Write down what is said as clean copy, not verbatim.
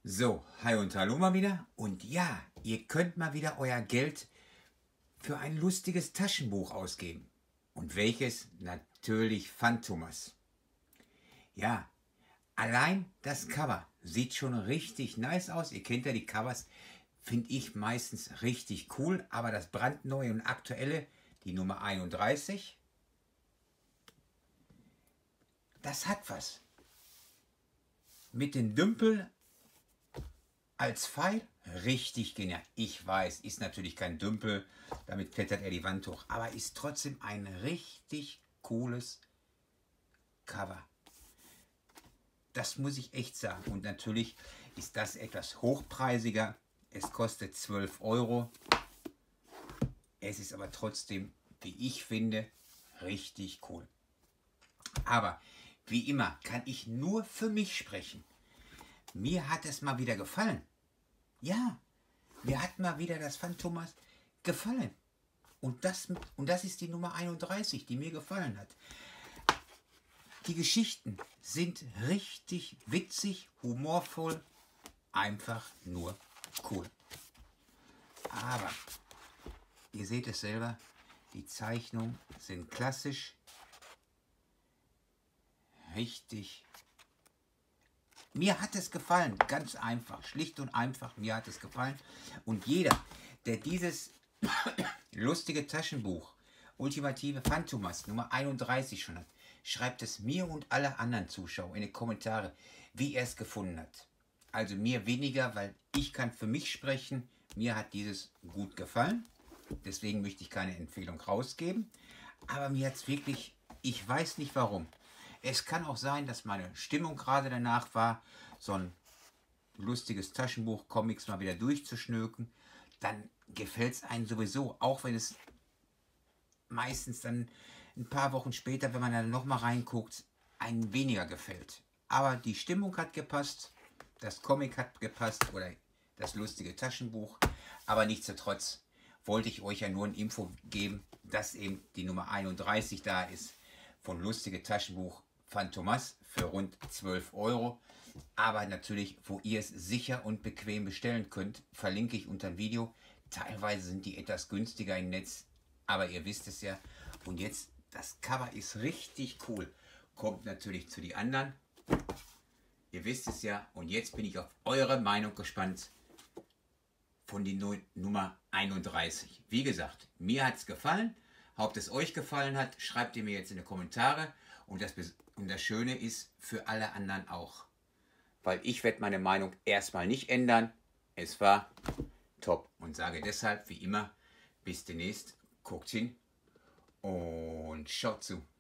So, hi und hallo mal wieder. Und ja, ihr könnt mal wieder euer Geld für ein lustiges Taschenbuch ausgeben. Und welches? Natürlich Phantomas. Ja, allein das Cover sieht schon richtig nice aus. Ihr kennt ja die Covers, finde ich meistens richtig cool. Aber das brandneue und aktuelle, die Nummer 31, das hat was. Mit den Dümpel als Pfeil, richtig genial. Ich weiß, ist natürlich kein Dümpel, damit klettert er die Wand hoch, aber ist trotzdem ein richtig cooles Cover. Das muss ich echt sagen. Und natürlich ist das etwas hochpreisiger. Es kostet 12 Euro. Es ist aber trotzdem, wie ich finde, richtig cool. Aber wie immer kann ich nur für mich sprechen. Mir hat es mal wieder gefallen. Ja, mir hat mal wieder das Phantomas gefallen. Und das ist die Nummer 31, die mir gefallen hat. Die Geschichten sind richtig witzig, humorvoll, einfach nur cool. Aber ihr seht es selber, die Zeichnungen sind klassisch, richtig. Mir hat es gefallen, ganz einfach, schlicht und einfach, mir hat es gefallen. Und jeder, der dieses lustige Taschenbuch, Ultimative Phantomas, Nummer 31 schon hat, schreibt es mir und alle anderen Zuschauer in die Kommentare, wie er es gefunden hat. Also mir weniger, weil ich kann für mich sprechen, mir hat dieses gut gefallen. Deswegen möchte ich keine Empfehlung rausgeben. Aber mir hat es wirklich, ich weiß nicht warum. Es kann auch sein, dass meine Stimmung gerade danach war, so ein lustiges Taschenbuch, Comics mal wieder durchzuschnöken. Dann gefällt es einem sowieso, auch wenn es meistens dann ein paar Wochen später, wenn man dann nochmal reinguckt, einem weniger gefällt. Aber die Stimmung hat gepasst, das Comic hat gepasst oder das lustige Taschenbuch. Aber nichtsdestotrotz wollte ich euch ja nur ein Info geben, dass eben die Nummer 31 da ist von lustige Taschenbuch Phantomas für rund 12 Euro. Aber natürlich, wo ihr es sicher und bequem bestellen könnt, verlinke ich unter dem Video. Teilweise sind die etwas günstiger im Netz, aber ihr wisst es ja. Und jetzt, das Cover ist richtig cool. Kommt natürlich zu den anderen. Ihr wisst es ja. Und jetzt bin ich auf eure Meinung gespannt von der Nummer 31. Wie gesagt, mir hat es gefallen. Ob es euch gefallen hat, schreibt ihr mir jetzt in die Kommentare. Und das Schöne ist für alle anderen auch. Weil ich werde meine Meinung erstmal nicht ändern. Es war top. Und sage deshalb, wie immer, bis demnächst. Guckt hin und schaut zu.